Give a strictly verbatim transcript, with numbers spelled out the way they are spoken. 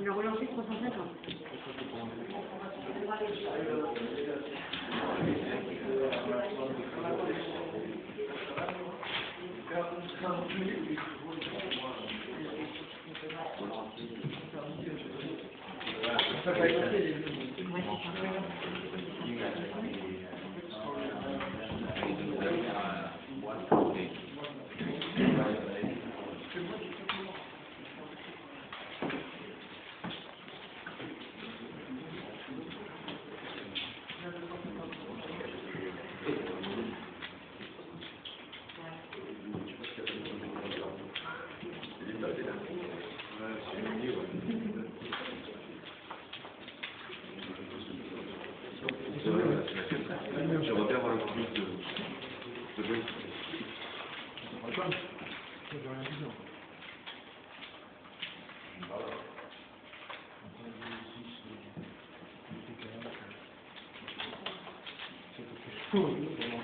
le relancer trois cent cinquante. J'aimerais bien avoir un peu plus de, de bruit. Antoine, j'ai rien dit.